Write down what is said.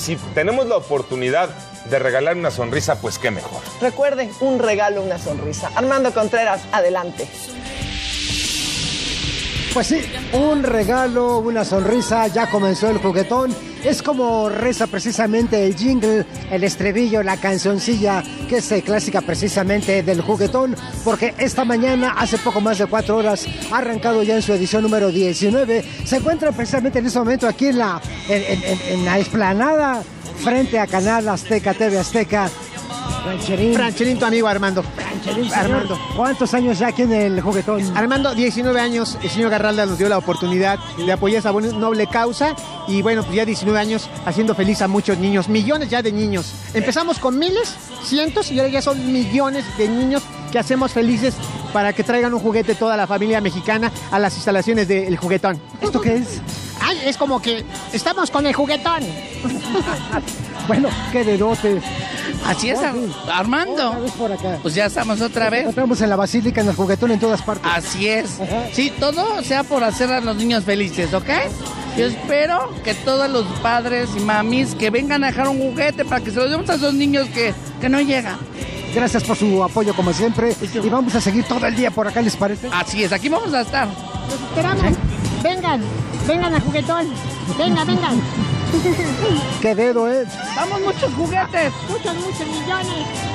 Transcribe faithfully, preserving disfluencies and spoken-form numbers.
si tenemos la oportunidad de regalar una sonrisa, pues qué mejor. Recuerden, un regalo, una sonrisa. Armando Contreras, adelante. Pues sí, un regalo, una sonrisa, ya comenzó el juguetón. Es como reza precisamente el jingle, el estribillo, la cancioncilla, que es eh, clásica precisamente del juguetón, porque esta mañana, hace poco más de cuatro horas, ha arrancado ya en su edición número diecinueve. Se encuentra precisamente en este momento aquí en la, en, en, en la explanada, frente a Canal Azteca, T V Azteca. Francherín. Francherín, tu amigo Armando. Francherín, Armando. ¿Cuántos años ya aquí en el juguetón? Armando, diecinueve años. El señor Garralda nos dio la oportunidad de apoyar esa noble causa. Y bueno, pues ya diecinueve años haciendo feliz a muchos niños. Millones ya de niños. Empezamos con miles, cientos, y ahora ya son millones de niños que hacemos felices para que traigan un juguete toda la familia mexicana a las instalaciones del juguetón. ¿Esto qué es? Ay, es como que estamos con el juguetón. Bueno, qué dedote. Así es, Armando. Otra vez por acá. Pues ya estamos otra vez. Estamos en la basílica, en el juguetón, en todas partes. Así es. Ajá. Sí, todo sea por hacer a los niños felices, ¿ok? Yo espero que todos los padres y mamis que vengan a dejar un juguete para que se los demos a esos niños que, que no llegan. Gracias por su apoyo, como siempre. Y vamos a seguir todo el día por acá, ¿les parece? Así es, aquí vamos a estar. Los esperamos. Vengan, vengan al juguetón. Vengan, vengan. ¡Qué dedo, eh! ¡Vamos, muchos juguetes! Muchos, muchos millones.